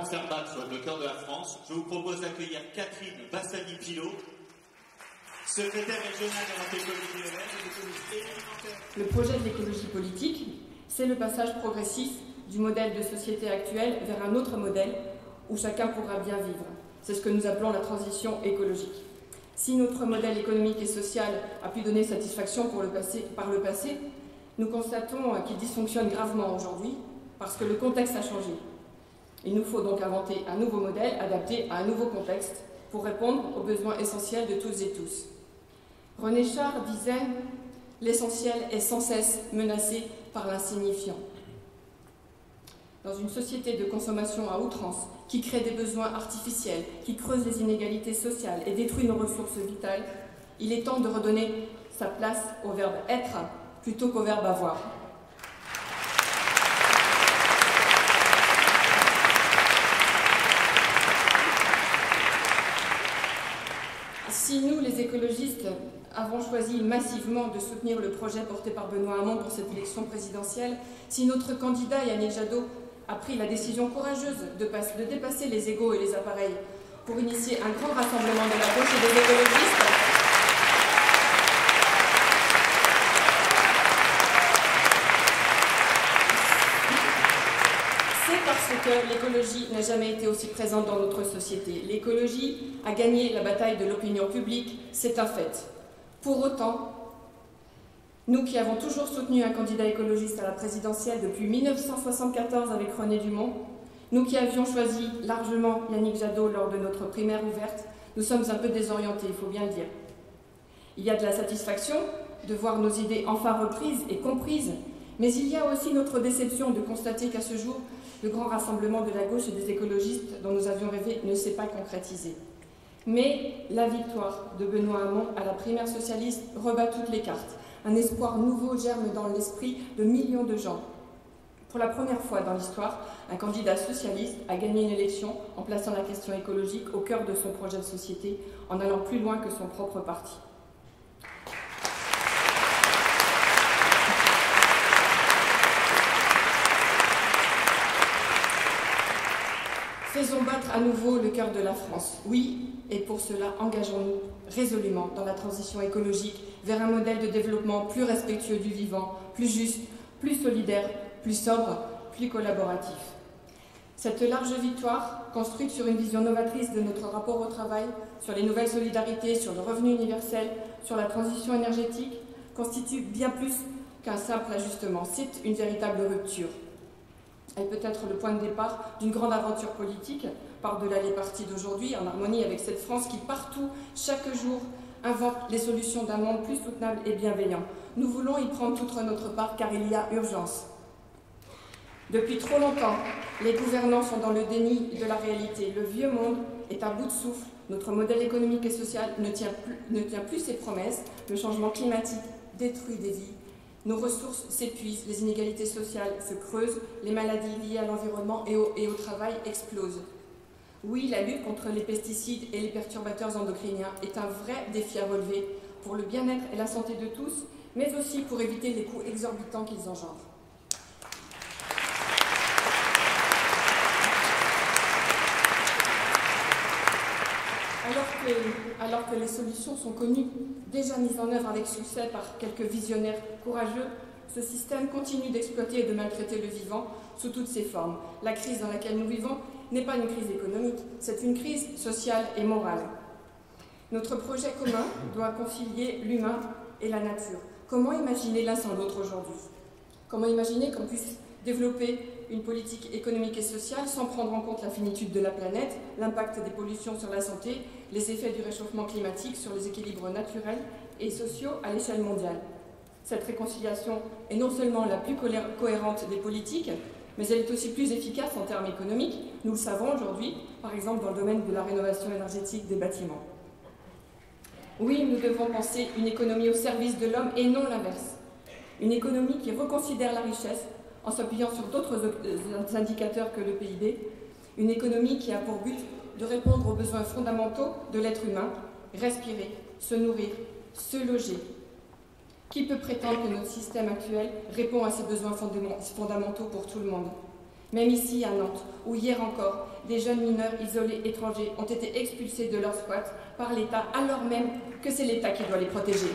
Fermbach soit le cœur de la France, je vous propose d'accueillir Catherine Bassani-Pilot, secrétaire régionale de l'écologie lyonnaise. Le projet de l'écologie politique, c'est le passage progressif du modèle de société actuel vers un autre modèle où chacun pourra bien vivre. C'est ce que nous appelons la transition écologique. Si notre modèle économique et social a pu donner satisfaction par le passé, nous constatons qu'il dysfonctionne gravement aujourd'hui parce que le contexte a changé. Il nous faut donc inventer un nouveau modèle adapté à un nouveau contexte pour répondre aux besoins essentiels de toutes et tous. René Char disait « L'essentiel est sans cesse menacé par l'insignifiant ». Dans une société de consommation à outrance, qui crée des besoins artificiels, qui creuse les inégalités sociales et détruit nos ressources vitales, il est temps de redonner sa place au verbe « être » plutôt qu'au verbe « avoir ». Si nous, les écologistes, avons choisi massivement de soutenir le projet porté par Benoît Hamon pour cette élection présidentielle, si notre candidat Yannick Jadot a pris la décision courageuse de dépasser les égos et les appareils pour initier un grand rassemblement de la gauche et des écologistes, c'est parce que l'écologie n'a jamais été aussi présente dans notre société. L'écologie a gagné la bataille de l'opinion publique, c'est un fait. Pour autant, nous qui avons toujours soutenu un candidat écologiste à la présidentielle depuis 1974 avec René Dumont, nous qui avions choisi largement Yannick Jadot lors de notre primaire ouverte, nous sommes un peu désorientés, il faut bien le dire. Il y a de la satisfaction de voir nos idées enfin reprises et comprises, mais il y a aussi notre déception de constater qu'à ce jour, le grand rassemblement de la gauche et des écologistes dont nous avions rêvé ne s'est pas concrétisé. Mais la victoire de Benoît Hamon à la primaire socialiste rebat toutes les cartes. Un espoir nouveau germe dans l'esprit de millions de gens. Pour la première fois dans l'histoire, un candidat socialiste a gagné une élection en plaçant la question écologique au cœur de son projet de société, en allant plus loin que son propre parti. Faisons battre à nouveau le cœur de la France. Oui, et pour cela, engageons-nous résolument dans la transition écologique vers un modèle de développement plus respectueux du vivant, plus juste, plus solidaire, plus sobre, plus collaboratif. Cette large victoire, construite sur une vision novatrice de notre rapport au travail, sur les nouvelles solidarités, sur le revenu universel, sur la transition énergétique, constitue bien plus qu'un simple ajustement. C'est une véritable rupture. Elle peut être le point de départ d'une grande aventure politique, par-delà les partis d'aujourd'hui, en harmonie avec cette France qui, partout, chaque jour, invente les solutions d'un monde plus soutenable et bienveillant. Nous voulons y prendre toute notre part, car il y a urgence. Depuis trop longtemps, les gouvernants sont dans le déni de la réalité. Le vieux monde est à bout de souffle. Notre modèle économique et social ne tient plus ses promesses. Le changement climatique détruit des vies. Nos ressources s'épuisent, les inégalités sociales se creusent, les maladies liées à l'environnement et au travail explosent. Oui, la lutte contre les pesticides et les perturbateurs endocriniens est un vrai défi à relever pour le bien-être et la santé de tous, mais aussi pour éviter les coûts exorbitants qu'ils engendrent. Alors que les solutions sont connues, déjà mises en œuvre avec succès par quelques visionnaires courageux, ce système continue d'exploiter et de maltraiter le vivant sous toutes ses formes. La crise dans laquelle nous vivons n'est pas une crise économique, c'est une crise sociale et morale. Notre projet commun doit concilier l'humain et la nature. Comment imaginer l'un sans l'autre aujourd'hui? Comment imaginer qu'on puisse développer une politique économique et sociale sans prendre en compte la finitude de la planète, l'impact des pollutions sur la santé, les effets du réchauffement climatique sur les équilibres naturels et sociaux à l'échelle mondiale? Cette réconciliation est non seulement la plus cohérente des politiques, mais elle est aussi plus efficace en termes économiques. Nous le savons aujourd'hui, par exemple dans le domaine de la rénovation énergétique des bâtiments. Oui, nous devons penser une économie au service de l'homme et non l'inverse. Une économie qui reconsidère la richesse en s'appuyant sur d'autres indicateurs que le PIB. Une économie qui a pour but de répondre aux besoins fondamentaux de l'être humain, respirer, se nourrir, se loger. Qui peut prétendre que notre système actuel répond à ces besoins fondamentaux pour tout le monde? Même ici à Nantes, où hier encore, des jeunes mineurs isolés étrangers ont été expulsés de leur squat par l'État, alors même que c'est l'État qui doit les protéger.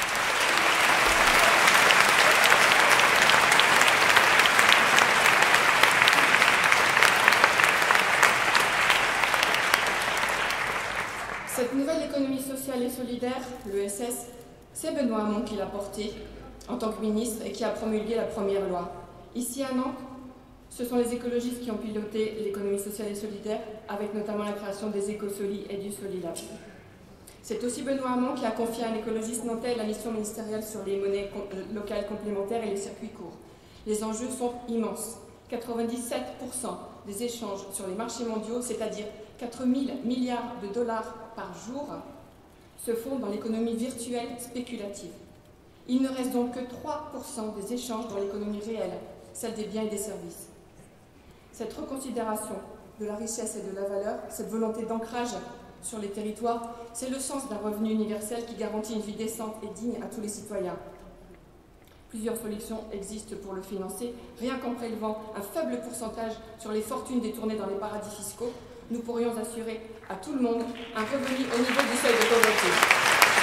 Cette nouvelle économie sociale et solidaire, l'ESS, c'est Benoît Hamon qui l'a portée en tant que ministre et qui a promulgué la première loi. Ici à Nantes, ce sont les écologistes qui ont piloté l'économie sociale et solidaire, avec notamment la création des Écosolis et du Solilab. C'est aussi Benoît Hamon qui a confié à un écologiste nantais la mission ministérielle sur les monnaies locales complémentaires et les circuits courts. Les enjeux sont immenses. 97% des échanges sur les marchés mondiaux, c'est-à-dire 4 000 milliards de dollars par jour, se font dans l'économie virtuelle spéculative. Il ne reste donc que 3% des échanges dans l'économie réelle, celle des biens et des services. Cette reconsidération de la richesse et de la valeur, cette volonté d'ancrage sur les territoires, c'est le sens d'un revenu universel qui garantit une vie décente et digne à tous les citoyens. Plusieurs solutions existent pour le financer. Rien qu'en prélevant un faible pourcentage sur les fortunes détournées dans les paradis fiscaux, nous pourrions assurer à tout le monde un revenu au niveau du seuil de pauvreté.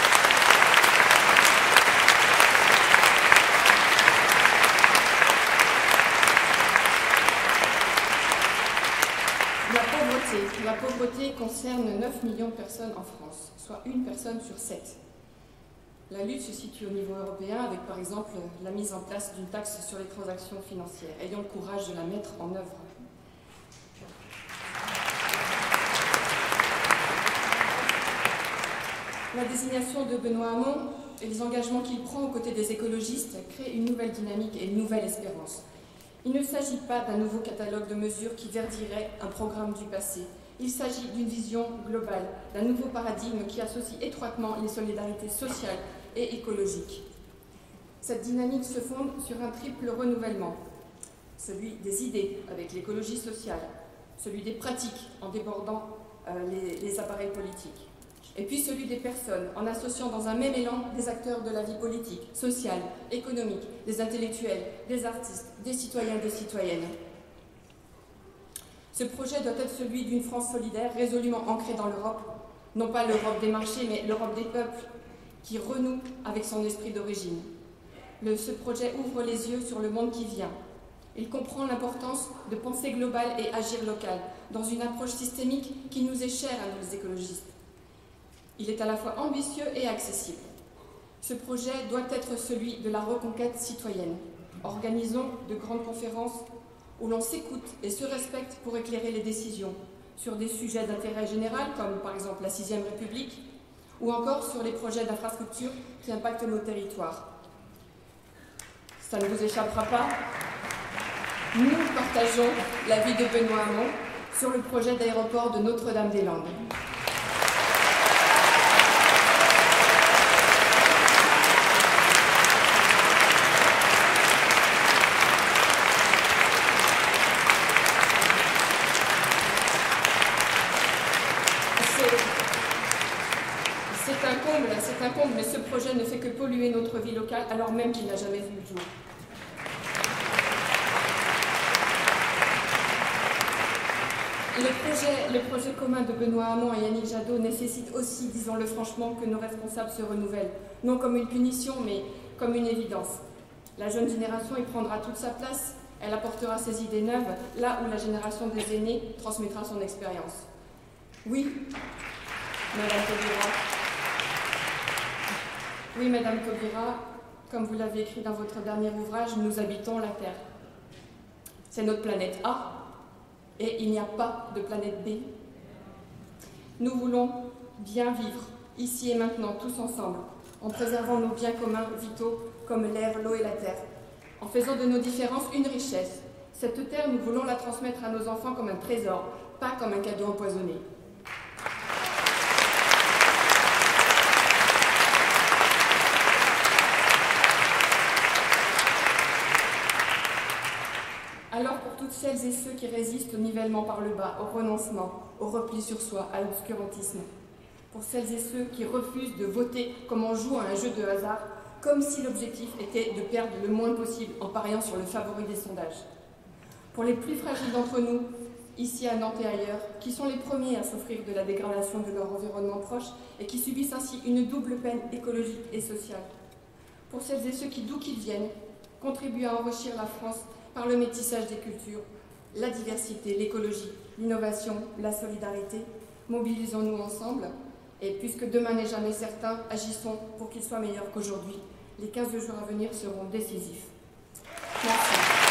La pauvreté concerne 9 millions de personnes en France, soit une personne sur 7. La lutte se situe au niveau européen avec par exemple la mise en place d'une taxe sur les transactions financières. Ayons le courage de la mettre en œuvre. La désignation de Benoît Hamon et les engagements qu'il prend aux côtés des écologistes créent une nouvelle dynamique et une nouvelle espérance. Il ne s'agit pas d'un nouveau catalogue de mesures qui verdirait un programme du passé. Il s'agit d'une vision globale, d'un nouveau paradigme qui associe étroitement les solidarités sociales et écologiques. Cette dynamique se fonde sur un triple renouvellement. Celui des idées, avec l'écologie sociale, celui des pratiques, en débordant les appareils politiques, et puis celui des personnes, en associant dans un même élan des acteurs de la vie politique, sociale, économique, des intellectuels, des artistes, des citoyens et des citoyennes. Ce projet doit être celui d'une France solidaire, résolument ancrée dans l'Europe, non pas l'Europe des marchés, mais l'Europe des peuples, qui renoue avec son esprit d'origine. Ce projet ouvre les yeux sur le monde qui vient. Il comprend l'importance de penser global et agir local, dans une approche systémique qui nous est chère à nous les écologistes. Il est à la fois ambitieux et accessible. Ce projet doit être celui de la reconquête citoyenne. Organisons de grandes conférences où l'on s'écoute et se respecte pour éclairer les décisions sur des sujets d'intérêt général, comme par exemple la 6e République, ou encore sur les projets d'infrastructure qui impactent nos territoires. Ça ne vous échappera pas, nous partageons l'avis de Benoît Hamon sur le projet d'aéroport de Notre-Dame-des-Landes. C'est un comble, mais ce projet ne fait que polluer notre vie locale alors même qu'il n'a jamais vu le jour. Le projet commun de Benoît Hamon et Yannick Jadot nécessite aussi, disons-le franchement, que nos responsables se renouvellent, non comme une punition, mais comme une évidence. La jeune génération y prendra toute sa place, elle apportera ses idées neuves, là où la génération des aînés transmettra son expérience. Oui, Madame Taubira. Oui, Madame Taubira, comme vous l'avez écrit dans votre dernier ouvrage, nous habitons la Terre. C'est notre planète A, et il n'y a pas de planète B. Nous voulons bien vivre, ici et maintenant, tous ensemble, en préservant nos biens communs vitaux, comme l'air, l'eau et la terre, en faisant de nos différences une richesse. Cette terre, nous voulons la transmettre à nos enfants comme un trésor, pas comme un cadeau empoisonné. Alors pour toutes celles et ceux qui résistent au nivellement par le bas, au renoncement, au repli sur soi, à l'obscurantisme, pour celles et ceux qui refusent de voter comme on joue à un jeu de hasard, comme si l'objectif était de perdre le moins possible en pariant sur le favori des sondages, Pour les plus fragiles d'entre nous, ici à Nantes et ailleurs, qui sont les premiers à souffrir de la dégradation de leur environnement proche et qui subissent ainsi une double peine écologique et sociale. Pour celles et ceux qui, d'où qu'ils viennent, contribuent à enrichir la France par le métissage des cultures, la diversité, l'écologie, l'innovation, la solidarité, mobilisons-nous ensemble et puisque demain n'est jamais certain, agissons pour qu'il soit meilleur qu'aujourd'hui. Les 15 jours à venir seront décisifs. Merci.